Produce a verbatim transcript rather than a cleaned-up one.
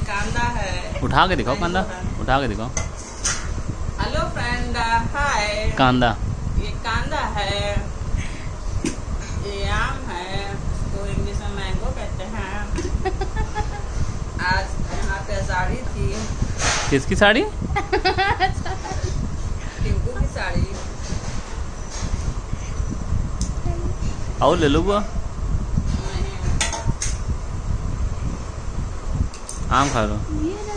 कांदा है। उठा के दिखाओ कांदा, उठा के दिखाओ। Hello friend, hi. कांदा, ये कांदा है, ये आम है, तो इंग्लिश में मैंगो कहते हैं। आज यहाँ पे साड़ी थी। किसकी साड़ी? टिंकू की साड़ी। आओ ले लो बुआ। आम खा लो।